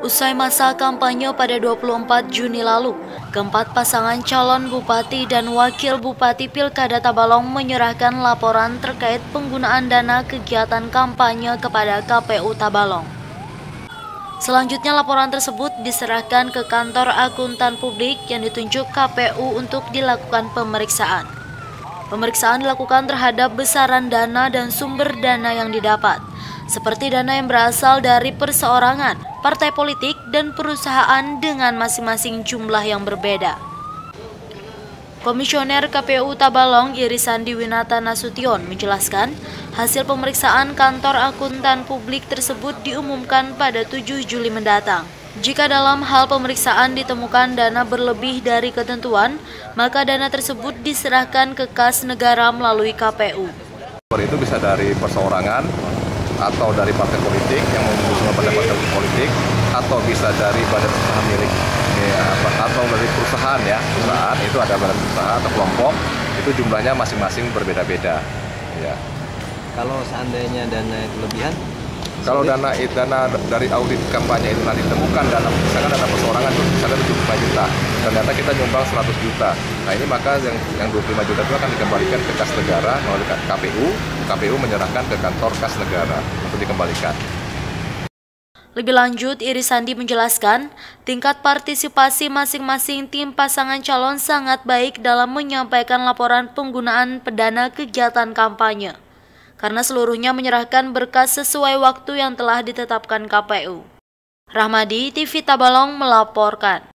Usai masa kampanye pada 24 Juni lalu, keempat pasangan calon bupati dan wakil bupati Pilkada Tabalong menyerahkan laporan terkait penggunaan dana kegiatan kampanye kepada KPU Tabalong. Selanjutnya laporan tersebut diserahkan ke kantor akuntan publik yang ditunjuk KPU untuk dilakukan pemeriksaan. Pemeriksaan dilakukan terhadap besaran dana dan sumber dana yang didapat, seperti dana yang berasal dari perseorangan, partai politik, dan perusahaan dengan masing-masing jumlah yang berbeda. Komisioner KPU Tabalong Irisandi Winata Nasution menjelaskan, hasil pemeriksaan kantor akuntan publik tersebut diumumkan pada 7 Juli mendatang. Jika dalam hal pemeriksaan ditemukan dana berlebih dari ketentuan, maka dana tersebut diserahkan ke kas negara melalui KPU. Itu bisa dari perseorangan atau dari partai politik yang mengusung partai politik, atau bisa dari badan usaha milik atau dari perusahaan perusahaan itu ada badan usaha atau kelompok, itu jumlahnya masing-masing berbeda-beda. Ya. Kalau seandainya dana kelebihan? Kalau dana dari audit kampanye itu nanti ditemukan misalkan dana perseorangan misalkan 75 juta, ternyata kita nyumbang 100 juta. Nah ini maka yang 25 juta itu akan dikembalikan ke kas negara melalui KPU menyerahkan ke kantor kas negara untuk dikembalikan. Lebih lanjut, Irisandi menjelaskan, tingkat partisipasi masing-masing tim pasangan calon sangat baik dalam menyampaikan laporan penggunaan dana kegiatan kampanye, karena seluruhnya menyerahkan berkas sesuai waktu yang telah ditetapkan KPU. Rahmadi, TV Tabalong melaporkan.